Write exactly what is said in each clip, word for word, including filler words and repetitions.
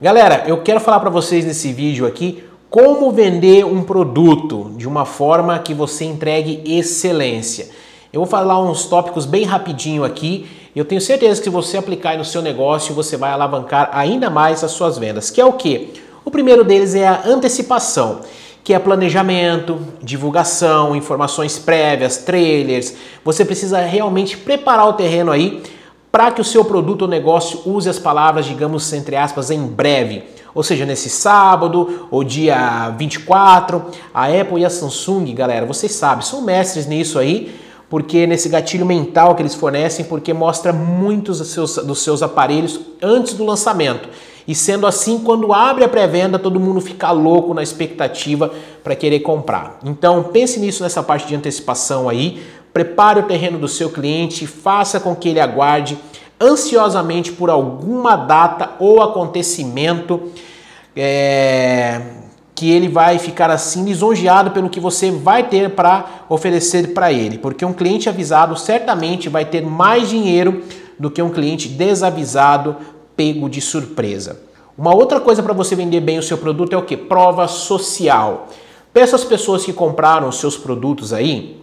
Galera, eu quero falar para vocês nesse vídeo aqui como vender um produto de uma forma que você entregue excelência. Eu vou falar uns tópicos bem rapidinho aqui. Eu tenho certeza que se você aplicar aí no seu negócio, você vai alavancar ainda mais as suas vendas. Que é o quê? O primeiro deles é a antecipação, que é planejamento, divulgação, informações prévias, trailers. Você precisa realmente preparar o terreno aí para que o seu produto ou negócio use as palavras, digamos, entre aspas, em breve. Ou seja, nesse sábado ou dia vinte e quatro, a Apple e a Samsung, galera, vocês sabem, são mestres nisso aí, porque nesse gatilho mental que eles fornecem, porque mostra muitos dos seus, dos seus aparelhos antes do lançamento. E sendo assim, quando abre a pré-venda, todo mundo fica louco na expectativa para querer comprar. Então, pense nisso nessa parte de antecipação aí. Prepare o terreno do seu cliente, faça com que ele aguarde ansiosamente por alguma data ou acontecimento é, que ele vai ficar assim lisonjeado pelo que você vai ter para oferecer para ele. Porque um cliente avisado certamente vai ter mais dinheiro do que um cliente desavisado, pego de surpresa. Uma outra coisa para você vender bem o seu produto é o que? Prova social. Peça às pessoas que compraram os seus produtos aí,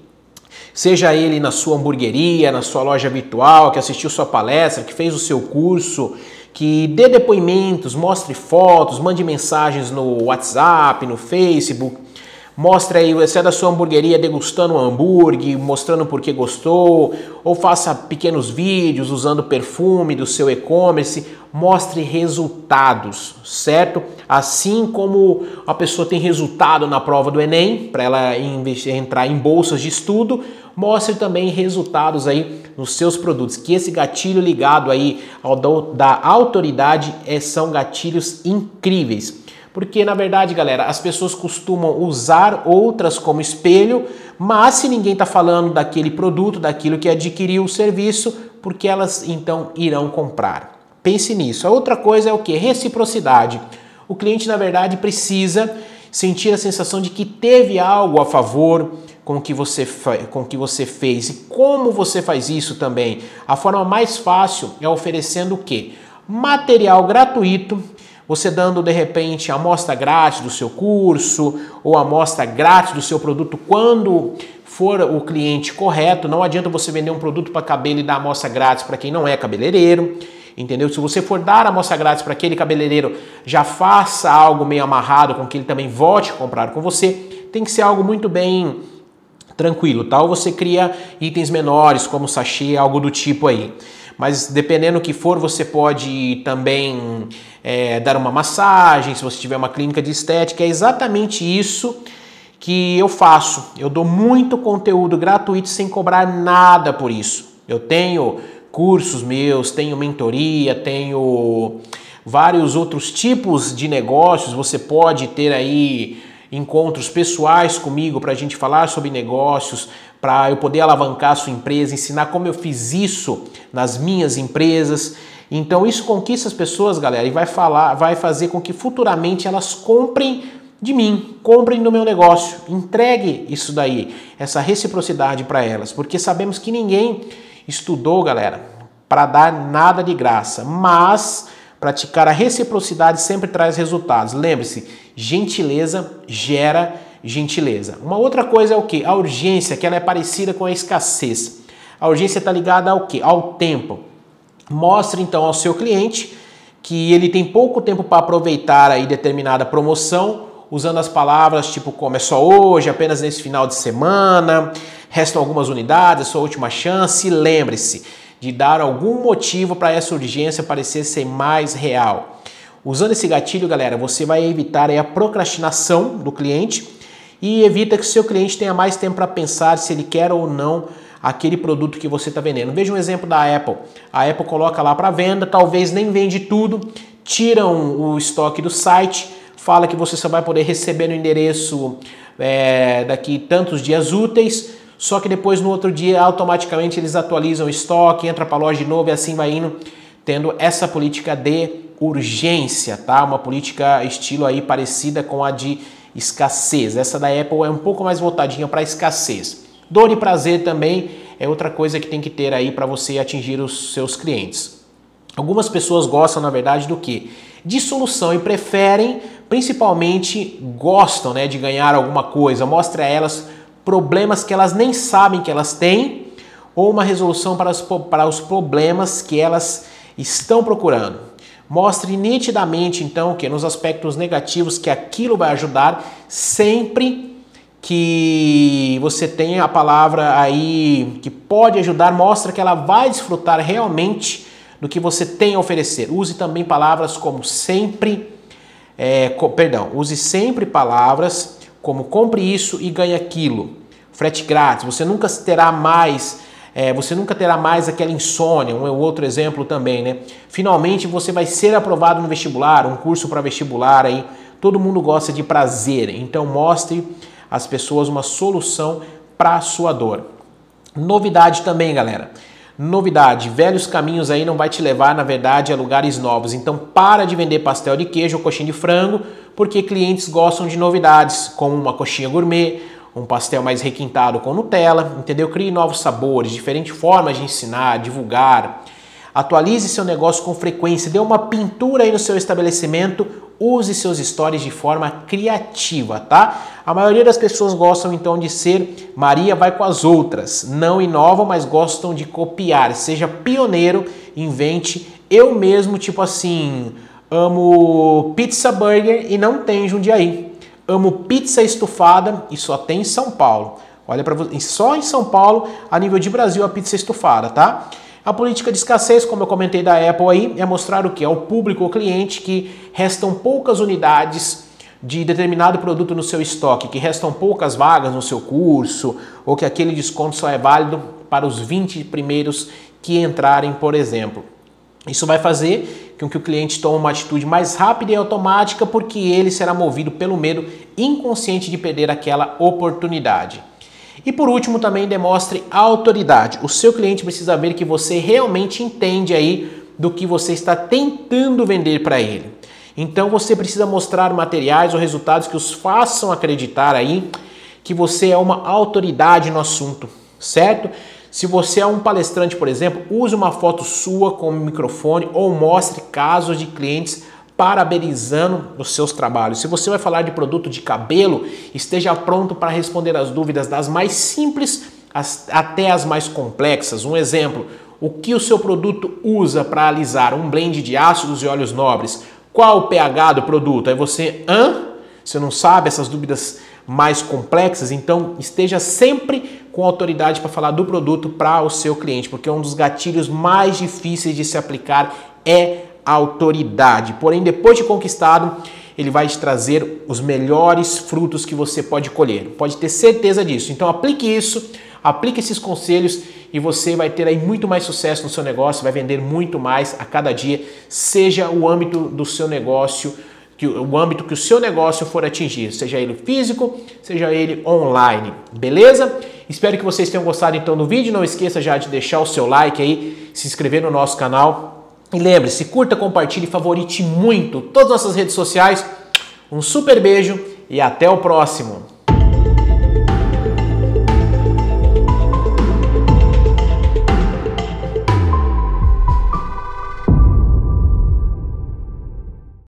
seja ele na sua hamburgueria, na sua loja virtual, que assistiu sua palestra, que fez o seu curso, que dê depoimentos, mostre fotos, mande mensagens no WhatsApp, no Facebook, mostre aí, você é da sua hamburgueria degustando um hambúrguer, mostrando por que gostou, ou faça pequenos vídeos usando perfume do seu e-commerce, mostre resultados, certo? Assim como a pessoa tem resultado na prova do Enem, para ela entrar em bolsas de estudo, mostre também resultados aí nos seus produtos, que esse gatilho ligado aí ao da autoridade é, são gatilhos incríveis. Porque, na verdade, galera, as pessoas costumam usar outras como espelho, mas se ninguém está falando daquele produto, daquilo que adquiriu o serviço, porque elas então irão comprar. Pense nisso. A outra coisa é o que? Reciprocidade. O cliente, na verdade, precisa sentir a sensação de que teve algo a favor com o que você, com o que você fez. E como você faz isso também? A forma mais fácil é oferecendo o quê? Material gratuito, você dando de repente a amostra grátis do seu curso ou a amostra grátis do seu produto quando for o cliente correto. Não adianta você vender um produto para cabelo e dar amostra grátis para quem não é cabeleireiro, entendeu? Se você for dar a amostra grátis para aquele cabeleireiro, já faça algo meio amarrado com que ele também volte a comprar com você. Tem que ser algo muito bem tranquilo, tá? Ou você cria itens menores como sachê, algo do tipo aí. Mas dependendo do que for, você pode também é, dar uma massagem, se você tiver uma clínica de estética. É exatamente isso que eu faço. Eu dou muito conteúdo gratuito sem cobrar nada por isso. Eu tenho cursos meus, tenho mentoria, tenho vários outros tipos de negócios. Você pode ter aí encontros pessoais comigo para a gente falar sobre negócios, para eu poder alavancar a sua empresa, ensinar como eu fiz isso nas minhas empresas. Então isso conquista as pessoas, galera, e vai falar, vai fazer com que futuramente elas comprem de mim, comprem do meu negócio. Entregue isso daí, essa reciprocidade para elas, porque sabemos que ninguém estudou, galera, para dar nada de graça, mas praticar a reciprocidade sempre traz resultados. Lembre-se, gentileza gera gentileza. Uma outra coisa é o que? A urgência, que ela é parecida com a escassez. A urgência está ligada ao que? Ao tempo. Mostre então ao seu cliente que ele tem pouco tempo para aproveitar aí determinada promoção, usando as palavras tipo como é só hoje, apenas nesse final de semana, restam algumas unidades, sua última chance. Lembre-se de dar algum motivo para essa urgência parecer ser mais real. Usando esse gatilho, galera, você vai evitar aí a procrastinação do cliente e evita que o seu cliente tenha mais tempo para pensar se ele quer ou não aquele produto que você está vendendo. Veja um exemplo da Apple. A Apple coloca lá para venda, talvez nem vende tudo, tiram o estoque do site, fala que você só vai poder receber no endereço é, daqui tantos dias úteis, só que depois no outro dia automaticamente eles atualizam o estoque, entra para a loja de novo e assim vai indo, tendo essa política de urgência, tá? Uma política estilo aí parecida com a de escassez. Essa da Apple é um pouco mais voltadinha para escassez. Dor e prazer também é outra coisa que tem que ter aí para você atingir os seus clientes. Algumas pessoas gostam, na verdade, do que? de solução e preferem, principalmente gostam, né, de ganhar alguma coisa. Mostre a elas problemas que elas nem sabem que elas têm ou uma resolução para os, para os problemas que elas estão procurando. Mostre nitidamente, então, que nos aspectos negativos que aquilo vai ajudar sempre que você tem a palavra aí que pode ajudar, mostra que ela vai desfrutar realmente do que você tem a oferecer. Use também palavras como sempre, é, co, perdão, use sempre palavras como compre isso e ganhe aquilo. Frete grátis, você nunca terá mais, é, você nunca terá mais aquela insônia, um outro exemplo também, né? Finalmente você vai ser aprovado no vestibular, um curso para vestibular aí, todo mundo gosta de prazer, então mostre às pessoas uma solução para a sua dor. Novidade também, galera. Novidade, velhos caminhos aí não vai te levar, na verdade, a lugares novos. Então para de vender pastel de queijo ou coxinha de frango, porque clientes gostam de novidades, como uma coxinha gourmet, um pastel mais requintado com Nutella, entendeu? Crie novos sabores, diferentes formas de ensinar, divulgar. Atualize seu negócio com frequência, dê uma pintura aí no seu estabelecimento, use seus stories de forma criativa, tá? A maioria das pessoas gostam então de ser Maria vai com as outras, não inovam, mas gostam de copiar. Seja pioneiro, invente. Eu mesmo, tipo assim, amo pizza burger e não tem em Jundiaí. Amo pizza estufada e só tem em São Paulo. Olha para você, só em São Paulo, a nível de Brasil, a pizza estufada, tá? A política de escassez, como eu comentei da Apple aí, é mostrar o que? Ao público, ao cliente, que restam poucas unidades de determinado produto no seu estoque, que restam poucas vagas no seu curso, ou que aquele desconto só é válido para os vinte primeiros que entrarem, por exemplo. Isso vai fazer com que o cliente tome uma atitude mais rápida e automática, porque ele será movido pelo medo inconsciente de perder aquela oportunidade. E por último, também demonstre autoridade. O seu cliente precisa ver que você realmente entende aí do que você está tentando vender para ele. Então você precisa mostrar materiais ou resultados que os façam acreditar aí que você é uma autoridade no assunto, certo? Se você é um palestrante, por exemplo, use uma foto sua com o microfone ou mostre casos de clientes parabenizando os seus trabalhos. Se você vai falar de produto de cabelo, esteja pronto para responder as dúvidas das mais simples até as mais complexas. Um exemplo, o que o seu produto usa para alisar? Um blend de ácidos e óleos nobres. Qual o pH do produto? Aí você, hã? Você não sabe essas dúvidas mais complexas? Então esteja sempre com autoridade para falar do produto para o seu cliente, porque um dos gatilhos mais difíceis de se aplicar é a autoridade. Porém, depois de conquistado, ele vai te trazer os melhores frutos que você pode colher. Pode ter certeza disso. Então aplique isso, aplique esses conselhos e você vai ter aí muito mais sucesso no seu negócio, vai vender muito mais a cada dia, seja o âmbito do seu negócio, que o âmbito que o seu negócio for atingir, seja ele físico, seja ele online, beleza? Espero que vocês tenham gostado então do vídeo, não esqueça já de deixar o seu like aí, se inscrever no nosso canal e lembre-se, curta, compartilhe e favorite muito todas as nossas redes sociais. Um super beijo e até o próximo!